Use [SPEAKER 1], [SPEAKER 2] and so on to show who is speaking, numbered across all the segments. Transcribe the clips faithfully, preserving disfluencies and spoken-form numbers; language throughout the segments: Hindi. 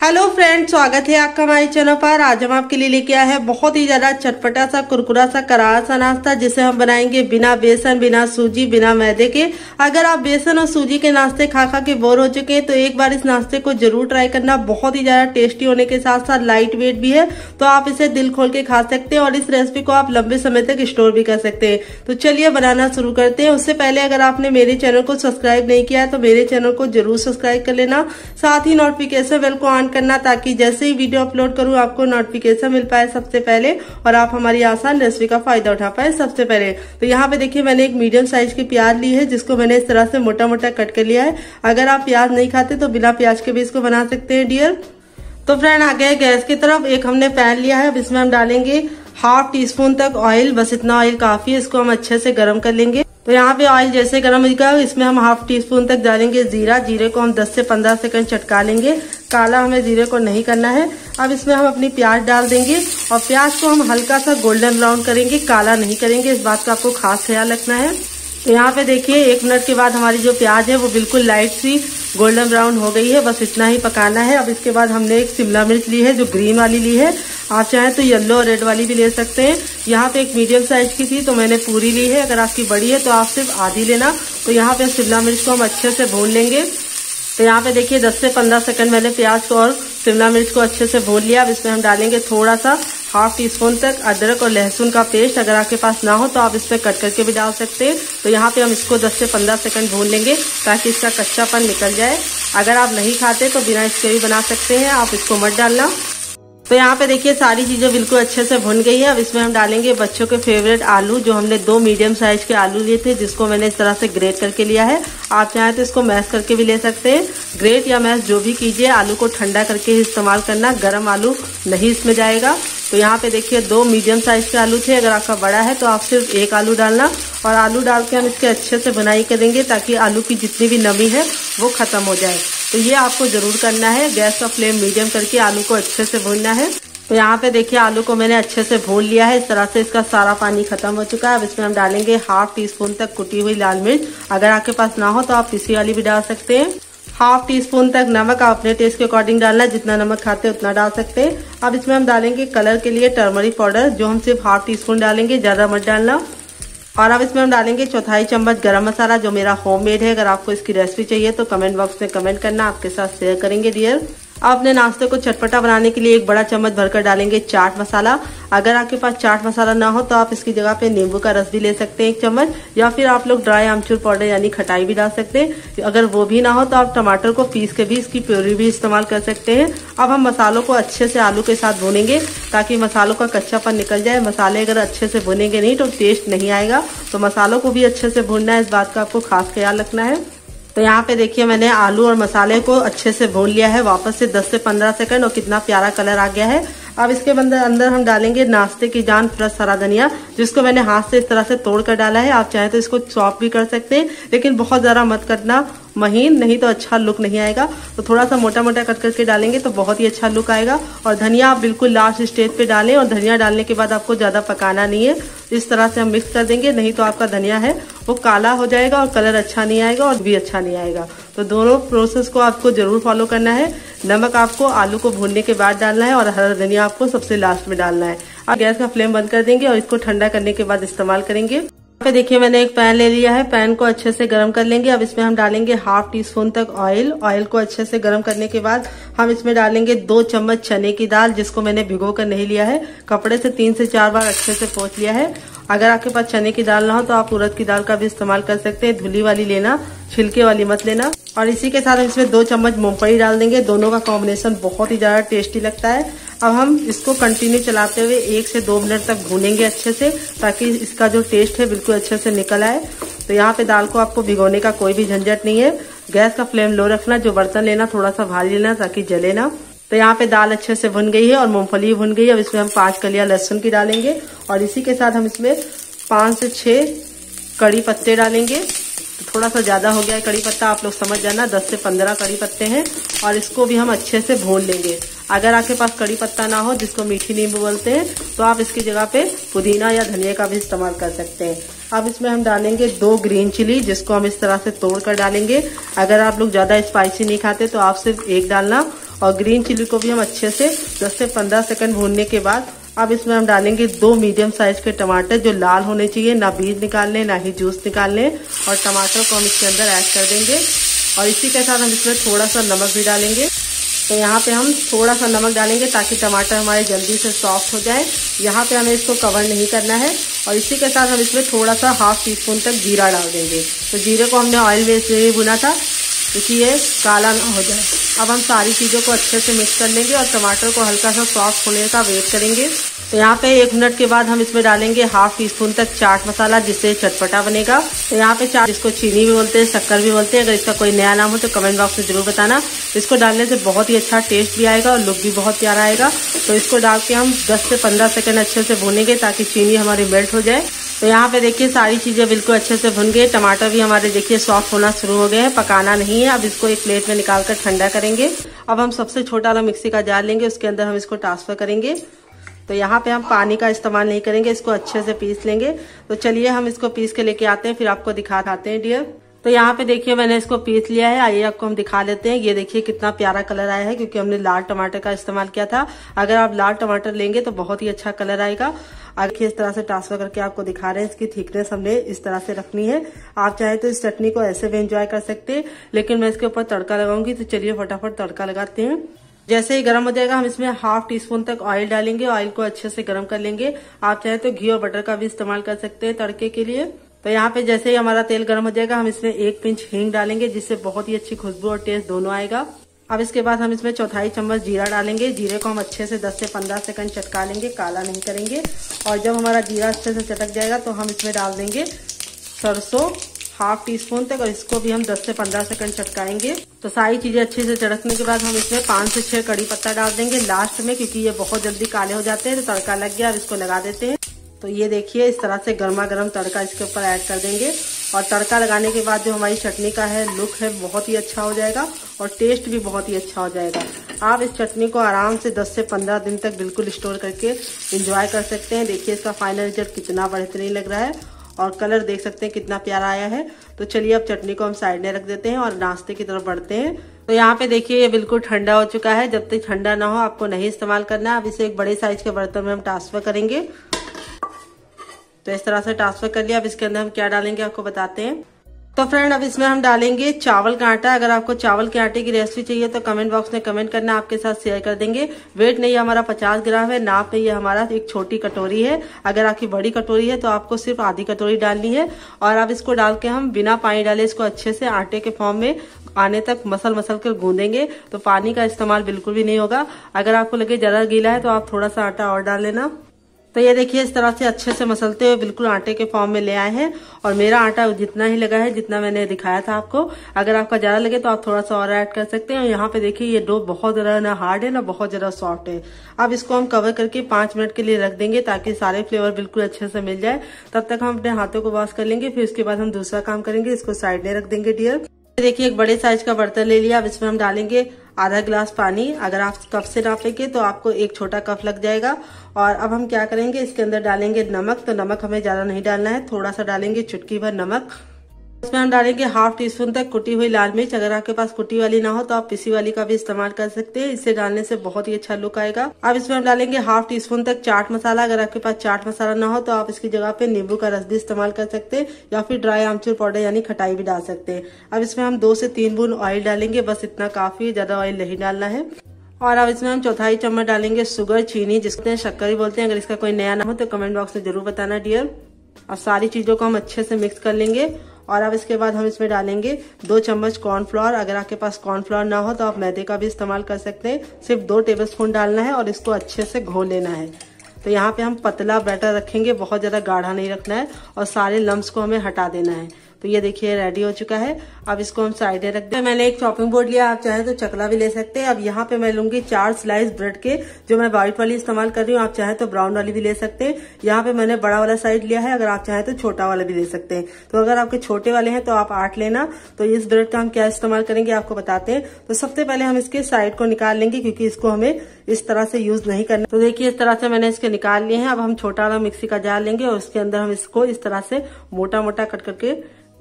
[SPEAKER 1] हेलो फ्रेंड्स, स्वागत है आपका हमारे चैनल पर। आज हम आपके लिए लेके आए हैं बहुत ही ज्यादा चटपटा सा कुरकुरा सा करारा सा नाश्ता, जिसे हम बनाएंगे बिना बेसन, बिना सूजी, बिना मैदे के। अगर आप बेसन और सूजी के नाश्ते खा खा के बोर हो चुके हैं तो एक बार इस नाश्ते को जरूर ट्राई करना। बहुत ही ज्यादा टेस्टी होने के साथ साथ लाइट वेट भी है, तो आप इसे दिल खोल के खा सकते हैं और इस रेसिपी को आप लंबे समय तक स्टोर भी कर सकते हैं। तो चलिए बनाना शुरू करते हैं। उससे पहले अगर आपने मेरे चैनल को सब्सक्राइब नहीं किया है तो मेरे चैनल को जरूर सब्सक्राइब कर लेना, साथ ही नोटिफिकेशन बेल को ऑन करना ताकि जैसे ही वीडियो अपलोड करूं आपको नोटिफिकेशन मिल पाए सबसे पहले और आप हमारी आसान रेसिपी का फायदा उठा पाए सबसे पहले। तो यहाँ पे देखिए मैंने एक मीडियम साइज की प्याज ली है, जिसको मैंने इस तरह से मोटा मोटा कट कर लिया है। अगर आप प्याज नहीं खाते तो बिना प्याज के भी इसको बना सकते हैं डियर। तो फ्रेंड आ गए गैस की तरफ। एक हमने पैन लिया है, अब इसमें हम डालेंगे हाफ टी स्पून तक ऑयल। बस इतना ऑयल काफी है, इसको हम अच्छे से गर्म कर लेंगे। तो यहाँ पे ऑयल जैसे गर्म होगा इसमें हम हाफ टी स्पून तक डालेंगे जीरा। जीरे को हम दस से पंद्रह सेकंड चटका लेंगे, काला हमें जीरे को नहीं करना है। अब इसमें हम अपनी प्याज डाल देंगे और प्याज को हम हल्का सा गोल्डन ब्राउन करेंगे, काला नहीं करेंगे। इस बात का आपको खास ख्याल रखना है। तो यहाँ पे देखिए एक मिनट के बाद हमारी जो प्याज है वो बिल्कुल लाइट सी गोल्डन ब्राउन हो गई है। बस इतना ही पकाना है। अब इसके बाद हमने एक शिमला मिर्च ली है, जो ग्रीन वाली ली है। आप चाहें तो येलो और रेड वाली भी ले सकते हैं। यहाँ पे एक मीडियम साइज की थी तो मैंने पूरी ली है। अगर आपकी बड़ी है तो आप सिर्फ आधी लेना। तो यहाँ पे शिमला मिर्च को हम अच्छे से भून लेंगे। तो यहाँ पे देखिए दस से पंद्रह सेकंड मैंने प्याज को और शिमला मिर्च को अच्छे से भून लिया। अब इसमें हम डालेंगे थोड़ा सा हाफ टी स्पून तक अदरक और लहसुन का पेस्ट। अगर आपके पास ना हो तो आप इसमें कट करके भी डाल सकते हैं। तो यहाँ पे हम इसको दस से पंद्रह सेकंड भून लेंगे ताकि इसका कच्चापन निकल जाए। अगर आप नहीं खाते तो बिना इसके भी बना सकते हैं, आप इसको मत डालना। तो यहाँ पे देखिए सारी चीजें बिल्कुल अच्छे से भुन गई है। अब इसमें हम डालेंगे बच्चों के फेवरेट आलू, जो हमने दो मीडियम साइज के आलू लिए थे, जिसको मैंने इस तरह से ग्रेट करके लिया है। आप चाहें तो इसको मैश करके भी ले सकते हैं। ग्रेट या मैश जो भी कीजिए, आलू को ठंडा करके ही इस्तेमाल करना, गर्म आलू नहीं इसमें जाएगा। तो यहाँ पे देखिए दो मीडियम साइज के आलू थे। अगर आपका बड़ा है तो आप सिर्फ एक आलू डालना और आलू डाल के हम इसके अच्छे से बुनाई करेंगे ताकि आलू की जितनी भी नमी है वो खत्म हो जाए। तो ये आपको जरूर करना है। गैस का फ्लेम मीडियम करके आलू को अच्छे से भूनना है। तो यहाँ पे देखिए आलू को मैंने अच्छे से भून लिया है। इस तरह से इसका सारा पानी खत्म हो चुका है। अब इसमें हम डालेंगे हाफ टी स्पून तक कुटी हुई लाल मिर्च। अगर आपके पास ना हो तो आप पिसी वाली भी डाल सकते हैं। हाफ टी स्पून तक नमक, आप अपने टेस्ट के अकॉर्डिंग डालना, जितना नमक खाते हैं उतना डाल सकते हैं। अब इसमें हम डालेंगे कलर के लिए टर्मरिक पाउडर, जो हम सिर्फ हाफ टी स्पून डालेंगे, ज्यादा मत डालना। और अब इसमें हम डालेंगे चौथाई चम्मच गरम मसाला, जो मेरा होममेड है। अगर आपको इसकी रेसिपी चाहिए तो कमेंट बॉक्स में कमेंट करना, आपके साथ शेयर करेंगे डियर। आप अपने नाश्ते को चटपटा बनाने के लिए एक बड़ा चम्मच भरकर डालेंगे चाट मसाला। अगर आपके पास चाट मसाला ना हो तो आप इसकी जगह पे नींबू का रस भी ले सकते हैं एक चम्मच, या फिर आप लोग ड्राई आमचूर पाउडर यानी खटाई भी डाल सकते हैं। अगर वो भी ना हो तो आप टमाटर को पीस के भी इसकी प्यूरी भी इस्तेमाल कर सकते हैं। अब हम मसालों को अच्छे से आलू के साथ भूनेंगे ताकि मसालों का कच्चापन निकल जाए। मसाले अगर अच्छे से भुनेंगे नहीं तो टेस्ट नहीं आएगा। तो मसालों को भी अच्छे से भूनना है, इस बात का आपको खास ख्याल रखना है। तो यहाँ पे देखिए मैंने आलू और मसाले को अच्छे से भून लिया है वापस से दस से पंद्रह सेकंड, और कितना प्यारा कलर आ गया है। अब इसके अंदर अंदर हम डालेंगे नाश्ते की जान प्लस हरा धनिया, जिसको मैंने हाथ से इस तरह से तोड़ कर डाला है। आप चाहे तो इसको चॉप भी कर सकते हैं, लेकिन बहुत ज्यादा मत करना महीन, नहीं तो अच्छा लुक नहीं आएगा। तो थोड़ा सा मोटा मोटा कट करके डालेंगे तो बहुत ही अच्छा लुक आएगा। और धनिया आप बिल्कुल लास्ट स्टेज पे डालें, और धनिया डालने के बाद आपको ज्यादा पकाना नहीं है। इस तरह से हम मिक्स कर देंगे, नहीं तो आपका धनिया है वो काला हो जाएगा और कलर अच्छा नहीं आएगा और भी अच्छा नहीं आएगा। तो दोनों प्रोसेस को आपको जरूर फॉलो करना है। नमक आपको आलू को भूनने के बाद डालना है और हरा धनिया आपको सबसे लास्ट में डालना है। अब गैस का फ्लेम बंद कर देंगे और इसको ठंडा करने के बाद इस्तेमाल करेंगे। यहाँ पे देखिए मैंने एक पैन ले लिया है, पैन को अच्छे से गर्म कर लेंगे। अब इसमें हम डालेंगे हाफ टी स्पून तक ऑयल। ऑयल को अच्छे से गर्म करने के बाद हम इसमें डालेंगे दो चम्मच चने की दाल, जिसको मैंने भिगो कर नहीं लिया है, कपड़े से तीन से चार बार अच्छे से पोंछ लिया है। अगर आपके पास चने की दाल ना हो तो आप उड़द की दाल का भी इस्तेमाल कर सकते हैं। धुली वाली लेना, छिलके वाली मत लेना। और इसी के साथ हम इसमें दो चम्मच मूंगफली डाल देंगे। दोनों का कॉम्बिनेशन बहुत ही ज्यादा टेस्टी लगता है। अब हम इसको कंटिन्यू चलाते हुए एक से दो मिनट तक भूनेंगे अच्छे से, ताकि इसका जो टेस्ट है बिल्कुल अच्छे से निकल आए। तो यहाँ पे दाल को आपको भिगोने का कोई भी झंझट नहीं है। गैस का फ्लेम लो रखना, जो बर्तन लेना थोड़ा सा भारी लेना ताकि जले ना। तो यहाँ पे दाल अच्छे से भुन गई है और मूंगफली भुन गई है। अब इसमें हम पांच कलियां लहसुन की डालेंगे और इसी के साथ हम इसमें पांच से छह कड़ी पत्ते डालेंगे। तो थोड़ा सा ज्यादा हो गया है कड़ी पत्ता, आप लोग समझ जाना, दस से पंद्रह कड़ी पत्ते हैं। और इसको भी हम अच्छे से भून लेंगे। अगर आपके पास कड़ी पत्ता ना हो, जिसको मीठी नींबू बोलते हैं, तो आप इसकी जगह पे पुदीना या धनिया का भी इस्तेमाल कर सकते हैं। अब इसमें हम डालेंगे दो ग्रीन चिली, जिसको हम इस तरह से तोड़ कर डालेंगे। अगर आप लोग ज्यादा स्पाइसी नहीं खाते तो आप सिर्फ एक डालना। और ग्रीन चिली को भी हम अच्छे से दस से पंद्रह सेकंड भूनने के बाद अब इसमें हम डालेंगे दो मीडियम साइज के टमाटर जो लाल होने चाहिए, ना बीज निकालने ना ही जूस निकालने। और टमाटर को हम इसके अंदर ऐड कर देंगे और इसी के साथ हम इसमें थोड़ा सा नमक भी डालेंगे। तो यहाँ पे हम थोड़ा सा नमक डालेंगे ताकि टमाटर हमारे जल्दी से सॉफ्ट हो जाए। यहाँ पे हमें इसको कवर नहीं करना है। और इसी के साथ हम इसमें थोड़ा सा हाफ टी स्पून तक जीरा डाल देंगे। तो जीरे को हमने ऑयल में इसलिए भुना था क्योंकि ये काला ना हो जाए। अब हम सारी चीज़ों को अच्छे से मिक्स कर लेंगे और टमाटर को हल्का सा सॉफ्ट होने का वेट करेंगे। तो यहाँ पे एक मिनट के बाद हम इसमें डालेंगे हाफ टी स्पून तक चाट मसाला, जिससे चटपटा बनेगा। तो यहाँ पे चाट, जिसको चीनी भी बोलते हैं, शक्कर भी बोलते हैं, अगर इसका कोई नया नाम हो तो कमेंट बॉक्स में जरूर बताना। इसको डालने से बहुत ही अच्छा टेस्ट भी आएगा और लुक भी बहुत प्यारा आएगा। तो इसको डाल के हम दस से पंद्रह सेकंड अच्छे से भूनेंगे ताकि चीनी हमारी मेल्ट हो जाए। तो यहाँ पे देखिए सारी चीजें बिल्कुल अच्छे से भुन गए। टमाटर भी हमारे देखिए सॉफ्ट होना शुरू हो गए हैं, पकाना नहीं है। अब इसको एक प्लेट में निकाल कर ठंडा करेंगे। अब हम सबसे छोटा वाला मिक्सी का जार लेंगे, उसके अंदर हम इसको ट्रांसफर करेंगे। तो यहाँ पे हम पानी का इस्तेमाल नहीं करेंगे, इसको अच्छे से पीस लेंगे। तो चलिए हम इसको पीस के लेके आते हैं, फिर आपको दिखाते हैं डियर। तो यहाँ पे देखिए मैंने इसको पीस लिया है। आइए आपको हम दिखा लेते हैं। ये देखिए कितना प्यारा कलर आया है क्योंकि हमने लाल टमाटर का इस्तेमाल किया था। अगर आप लाल टमाटर लेंगे तो बहुत ही अच्छा कलर आएगा। आगे इस तरह से ट्रांसफर करके आपको दिखा रहे हैं। इसकी थिकनेस हमने इस तरह से रखनी है। आप चाहे तो इस चटनी को ऐसे भी एंजॉय कर सकते हैं, लेकिन मैं इसके ऊपर तड़का लगाऊंगी। तो चलिए फटाफट तड़का लगाते हैं। जैसे ही गर्म हो जाएगा हम इसमें हाफ टी स्पून तक ऑयल डालेंगे। ऑयल को अच्छे से गर्म कर लेंगे। आप चाहे तो घी और बटर का भी इस्तेमाल कर सकते हैं तड़के के लिए। तो यहाँ पे जैसे ही हमारा तेल गर्म हो जाएगा हम इसमें एक पिंच हींग डालेंगे, जिससे बहुत ही अच्छी खुशबू और टेस्ट दोनों आएगा। अब इसके बाद हम इसमें चौथाई चम्मच जीरा डालेंगे। जीरे को हम अच्छे से दस से पंद्रह सेकंड चटका लेंगे, काला नहीं करेंगे। और जब हमारा जीरा अच्छे से चटक जाएगा तो हम इसमें डाल देंगे सरसों हाफ टी स्पून तक, और इसको भी हम दस से पंद्रह सेकंड चटकाएंगे। तो सारी चीजें अच्छे से चटकने के बाद हम इसमें पांच से छह कड़ी पत्ता डाल देंगे लास्ट में, क्योंकि ये बहुत जल्दी काले हो जाते हैं। तो तड़का लग गया, अब इसको लगा देते हैं। तो ये देखिए इस तरह से गर्मा गर्म तड़का इसके ऊपर ऐड कर देंगे। और तड़का लगाने के बाद जो हमारी चटनी का है लुक है बहुत ही अच्छा हो जाएगा और टेस्ट भी बहुत ही अच्छा हो जाएगा। आप इस चटनी को आराम से दस से पंद्रह दिन तक बिल्कुल स्टोर करके एंजॉय कर सकते हैं। देखिए इसका फाइनल रिजल्ट कितना बेहतरीन लग रहा है और कलर देख सकते हैं कितना प्यारा आया है। तो चलिए अब चटनी को हम साइड में रख देते हैं और नाश्ते की तरफ बढ़ते हैं। तो यहाँ पे देखिए ये बिल्कुल ठंडा हो चुका है। जब तक ठंडा ना हो आपको नहीं इस्तेमाल करना है। अब इसे एक बड़े साइज के बर्तन में हम ट्रांसफर करेंगे। तो इस तरह से ट्रांसफर कर लिया। अब इसके अंदर हम क्या डालेंगे आपको बताते हैं। तो फ्रेंड अब इसमें हम डालेंगे चावल का आटा। अगर आपको चावल के आटे की रेसिपी चाहिए तो कमेंट बॉक्स में कमेंट करना, आपके साथ शेयर कर देंगे। वेट नहीं हमारा पचास ग्राम है, नाप में ये हमारा एक छोटी कटोरी है। अगर आपकी बड़ी कटोरी है तो आपको सिर्फ आधी कटोरी डालनी है। और अब इसको डाल के हम बिना पानी डाले इसको अच्छे से आटे के फॉर्म में आने तक मसल मसल कर गूंदेंगे। तो पानी का इस्तेमाल बिल्कुल भी नहीं होगा। अगर आपको लगे ज्यादा गीला है तो आप थोड़ा सा आटा और डाल लेना। तो ये देखिए इस तरह से अच्छे से मसलते हुए बिल्कुल आटे के फॉर्म में ले आए हैं। और मेरा आटा जितना ही लगा है जितना मैंने दिखाया था आपको। अगर आपका ज्यादा लगे तो आप थोड़ा सा और ऐड कर सकते हैं। और यहाँ पे देखिए ये डो बहुत ज्यादा ना हार्ड है ना बहुत ज्यादा सॉफ्ट है। अब इसको हम कवर करके पांच मिनट के लिए रख देंगे ताकि सारे फ्लेवर बिल्कुल अच्छे से मिल जाए। तब तक हम अपने हाथों को वॉश कर लेंगे, फिर उसके बाद हम दूसरा काम करेंगे। इसको साइड में रख देंगे डियर। देखिए एक बड़े साइज का बर्तन ले लिया। अब इसमें हम डालेंगे आधा गिलास पानी। अगर आप कप से नापेंगे तो आपको एक छोटा कप लग जाएगा। और अब हम क्या करेंगे, इसके अंदर डालेंगे नमक। तो नमक हमें ज्यादा नहीं डालना है, थोड़ा सा डालेंगे, चुटकी भर नमक। इसमें हम डालेंगे हाफ टी स्पून तक कुटी हुई लाल मिर्च। अगर आपके पास कुटी वाली ना हो तो आप पिसी वाली का भी इस्तेमाल कर सकते हैं। इसे डालने से बहुत ही अच्छा लुक आएगा। अब इसमें हम डालेंगे हाफ टी स्पून तक चाट मसाला। अगर आपके पास चाट मसाला ना हो तो आप इसकी जगह पे नींबू का रस भी इस्तेमाल कर सकते हैं, या फिर ड्राई आमचूर पाउडर यानी खटाई भी डाल सकते हैं। अब इसमें हम दो से तीन बूंद ऑयल डालेंगे, बस इतना काफी, ज्यादा ऑयल नहीं डालना है। और अब इसमें हम चौथाई चम्मच डालेंगे शुगर, चीनी, जिसको शक्कर ही बोलते हैं। अगर इसका कोई नया नाम हो तो कमेंट बॉक्स में जरूर बताना डियर। और सारी चीजों को हम अच्छे से मिक्स कर लेंगे। और अब इसके बाद हम इसमें डालेंगे दो चम्मच कॉर्नफ्लोर। अगर आपके पास कॉर्नफ्लोर ना हो तो आप मैदे का भी इस्तेमाल कर सकते हैं। सिर्फ दो टेबलस्पून डालना है और इसको अच्छे से घोल लेना है। तो यहाँ पे हम पतला बैटर रखेंगे, बहुत ज्यादा गाढ़ा नहीं रखना है। और सारे लम्स को हमें हटा देना है। तो ये देखिए रेडी हो चुका है। अब इसको हम साइड में रख दें। मैंने एक चॉपिंग बोर्ड लिया, आप चाहे तो चकला भी ले सकते हैं। अब यहाँ पे मैं लूंगी चार स्लाइस ब्रेड के, जो मैं व्हाइट वाली इस्तेमाल कर रही हूँ। आप चाहे तो ब्राउन वाली भी ले सकते हैं। यहाँ पे मैंने बड़ा वाला साइज लिया है, अगर आप चाहे तो छोटा वाला भी ले सकते हैं। तो अगर आपके छोटे वाले हैं तो आप आठ लेना। तो इस ब्रेड का हम क्या इस्तेमाल करेंगे आपको बताते हैं। तो सबसे पहले हम इसके साइड को निकाल लेंगे, क्योंकि इसको हमें इस तरह से यूज नहीं करना। तो देखिए इस तरह से मैंने इसके निकाल लिए हैं। अब हम छोटा वाला मिक्सी का जार लेंगे और उसके अंदर हम इसको इस तरह से मोटा मोटा कट करके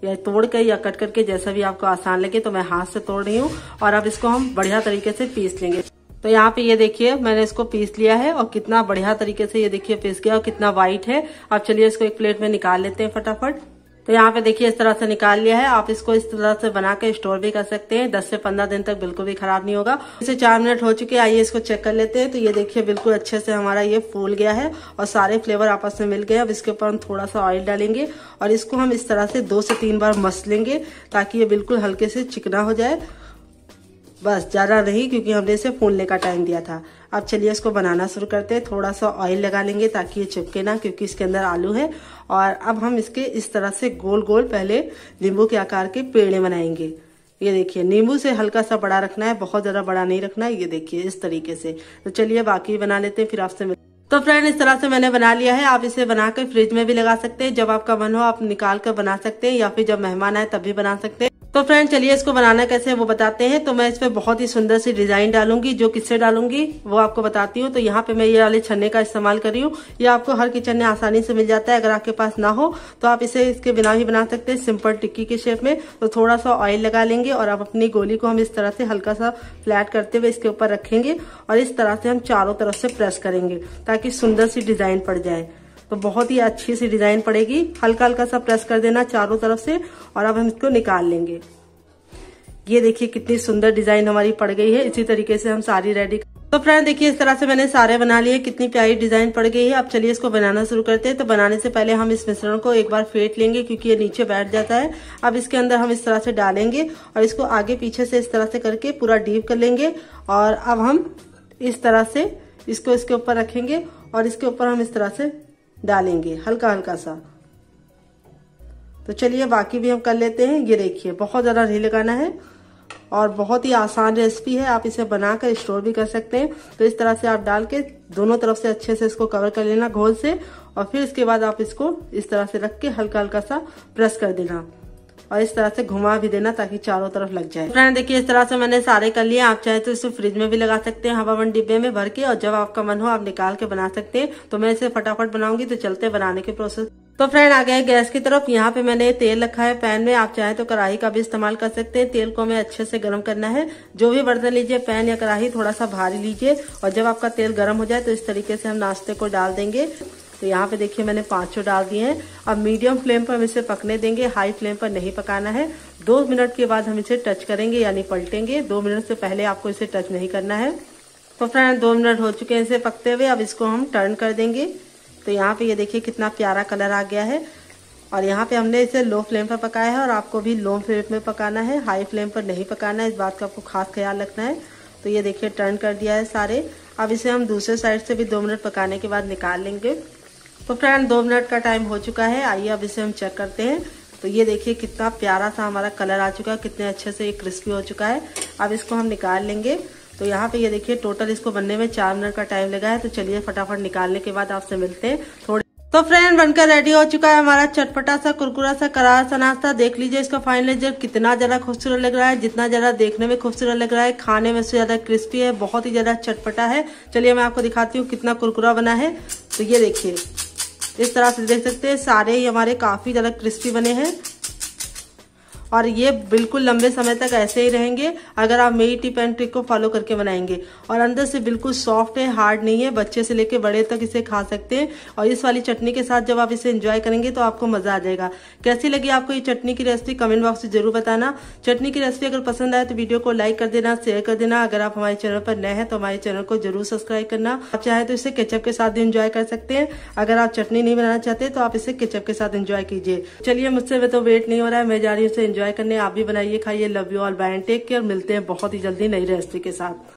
[SPEAKER 1] या तोड़ के या कट करके, जैसा भी आपको आसान लगे। तो मैं हाथ से तोड़ रही हूँ और अब इसको हम बढ़िया तरीके से पीस लेंगे। तो यहाँ पे ये देखिए मैंने इसको पीस लिया है और कितना बढ़िया तरीके से ये देखिए पीस गया और कितना व्हाइट है। अब चलिए इसको एक प्लेट में निकाल लेते हैं फटाफट। तो यहाँ पे देखिए इस तरह से निकाल लिया है। आप इसको इस तरह से बना के स्टोर भी कर सकते हैं, दस से पंद्रह दिन तक बिल्कुल भी खराब नहीं होगा। इसे चार मिनट हो चुके, आइए इसको चेक कर लेते हैं। तो ये देखिए बिल्कुल अच्छे से हमारा ये फूल गया है और सारे फ्लेवर आपस में मिल गए। अब इसके ऊपर हम थोड़ा सा ऑयल डालेंगे और इसको हम इस तरह से दो से तीन बार मस लेंगे ताकि ये बिल्कुल हल्के से चिकना हो जाए, बस ज्यादा नहीं, क्योंकि हमने इसे फूलने का टाइम दिया था। अब चलिए इसको बनाना शुरू करते हैं। थोड़ा सा ऑयल लगा लेंगे ताकि ये चिपके ना, क्योंकि इसके अंदर आलू है। और अब हम इसके इस तरह से गोल गोल पहले नींबू के आकार के पेड़े बनाएंगे। ये देखिए नींबू से हल्का सा बड़ा रखना है, बहुत ज्यादा बड़ा नहीं रखना है। ये देखिए इस तरीके से। तो चलिए बाकी बना लेते हैं, फिर आपसे मिल... तो फ्रेंड इस तरह से मैंने बना लिया है। आप इसे बनाकर फ्रिज में भी लगा सकते हैं, जब आपका मन हो आप निकाल कर बना सकते हैं, या फिर जब मेहमान आए तब भी बना सकते हैं। तो फ्रेंड चलिए इसको बनाना कैसे है वो बताते हैं। तो मैं इस पे बहुत ही सुंदर सी डिजाइन डालूंगी, जो किससे डालूंगी वो आपको बताती हूँ। तो यहाँ पे मैं ये वाले छन्ने का इस्तेमाल कर रही हूँ। ये आपको हर किचन में आसानी से मिल जाता है। अगर आपके पास ना हो तो आप इसे इसके बिना भी बना सकते हैं, सिंपल टिक्की के शेप में। तो थोड़ा सा ऑयल लगा लेंगे और अब अपनी गोली को हम इस तरह से हल्का सा फ्लैट करते हुए इसके ऊपर रखेंगे और इस तरह से हम चारों तरफ से प्रेस करेंगे ताकि सुंदर सी डिजाइन पड़ जाए। तो बहुत ही अच्छी सी डिजाइन पड़ेगी। हल्का हल्का सा प्रेस कर देना चारों तरफ से और अब हम इसको निकाल लेंगे। ये देखिए कितनी सुंदर डिजाइन हमारी पड़ गई है। इसी तरीके से हम सारी रेडी। तो फ्रेंड देखिए इस तरह से मैंने सारे बना लिए, कितनी प्यारी डिजाइन पड़ गई है। अब चलिए इसको बनाना शुरू करते हैं। तो बनाने से पहले हम इस मिश्रण को एक बार फेंट लेंगे, क्योंकि ये नीचे बैठ जाता है। अब इसके अंदर हम इस तरह से डालेंगे और इसको आगे पीछे से इस तरह से करके पूरा डीप कर लेंगे। और अब हम इस तरह से इसको इसके ऊपर रखेंगे और इसके ऊपर हम इस तरह से डालेंगे हल्का हल्का सा। तो चलिए बाकी भी हम कर लेते हैं। ये देखिए बहुत ज्यादा नहीं लगाना है और बहुत ही आसान रेसिपी है। आप इसे बनाकर स्टोर भी कर सकते हैं। तो इस तरह से आप डाल के दोनों तरफ से अच्छे से इसको कवर कर लेना घोल से, और फिर इसके बाद आप इसको इस तरह से रख के हल्का हल्का सा प्रेस कर देना और इस तरह से घुमा भी देना ताकि चारों तरफ लग जाए। फ्रेंड देखिए इस तरह से मैंने सारे कर लिए। आप चाहे तो इसे फ्रिज में भी लगा सकते हैं, हवाबंद डिब्बे में भर के, और जब आपका मन हो आप निकाल के बना सकते हैं। तो मैं इसे फटाफट बनाऊंगी। तो चलते बनाने के प्रोसेस। तो फ्रेंड आ गए गैस की तरफ। यहाँ पे मैंने तेल रखा है पैन में। आप चाहे तो कढ़ाई का भी इस्तेमाल कर सकते हैं। तेल को हमें अच्छे से गर्म करना है। जो भी बर्तन लीजिए, पैन या कढ़ाई, थोड़ा सा भारी लीजिए और जब आपका तेल गर्म हो जाए तो इस तरीके से हम नाश्ते को डाल देंगे। तो यहाँ पे देखिए मैंने पांचों डाल दिए हैं। अब मीडियम फ्लेम पर हम इसे पकने देंगे, हाई फ्लेम पर नहीं पकाना है। दो मिनट के बाद हम इसे टच करेंगे यानी पलटेंगे। दो मिनट से पहले आपको इसे टच नहीं करना है। तो फ्रेंड दो मिनट हो चुके हैं इसे पकते हुए। अब इसको हम टर्न कर देंगे। तो यहाँ पे ये देखिए कितना प्यारा कलर आ गया है। और यहाँ पे हमने इसे लो फ्लेम पर पकाया है और आपको भी लो फ्लेम में पकाना है, हाई फ्लेम पर नहीं पकाना है। इस बात का आपको खास ख्याल रखना है। तो ये देखिए टर्न कर दिया है सारे। अब इसे हम दूसरे साइड से भी दो मिनट पकाने के बाद निकाल लेंगे। तो फ्रेंड दो मिनट का टाइम हो चुका है। आइए अब इसे हम चेक करते हैं। तो ये देखिए कितना प्यारा सा हमारा कलर आ चुका है, कितने अच्छे से ये क्रिस्पी हो चुका है। अब इसको हम निकाल लेंगे। तो यहाँ पे ये देखिए टोटल इसको बनने में चार मिनट का टाइम लगा है। तो चलिए फटाफट निकालने के बाद आपसे मिलते हैं थोड़े। तो फ्रेंड बनकर रेडी हो चुका है हमारा चटपटा सा कुरकुरा सा करारा सा नाश्ता। देख लीजिए इसका फाइनल रिजल्ट कितना ज्यादा खूबसूरत लग रहा है। जितना ज्यादा देखने में खूबसूरत लग रहा है, खाने में से ज्यादा क्रिस्पी है, बहुत ही ज्यादा चटपटा है। चलिए मैं आपको दिखाती हूँ कितना कुरकुरा बना है। तो ये देखिए इस तरह से देख सकते हैं सारे ही हमारे काफी ज्यादा क्रिस्पी बने हैं और ये बिल्कुल लंबे समय तक ऐसे ही रहेंगे अगर आप मेरी टिप एंड ट्रिक को फॉलो करके बनाएंगे। और अंदर से बिल्कुल सॉफ्ट है, हार्ड नहीं है, बच्चे से लेके बड़े तक इसे खा सकते हैं। और इस वाली चटनी के साथ जब आप इसे एंजॉय करेंगे तो आपको मजा आ जाएगा। कैसी लगी आपको ये चटनी की रेसिपी कमेंट बॉक्स में जरूर बताना। चटनी की रेसिपी अगर पसंद आए तो वीडियो को लाइक कर देना, शेयर कर देना। अगर आप हमारे चैनल पर नए हैं तो हमारे चैनल को जरूर सब्सक्राइब करना। आप चाहे तो इसे केचप के साथ भी एंजॉय कर सकते हैं। अगर आप चटनी नहीं बनाना चाहते तो आप इसे केचप के साथ एंजॉय कीजिए। चलिए मुझसे तो वेट नहीं हो रहा है, मैं जा रही हूँ इसे एंजॉय करने। आप भी बनाइए, खाइए। Love you all, bye and take care. मिलते हैं बहुत ही जल्दी नई रेसिपी के साथ।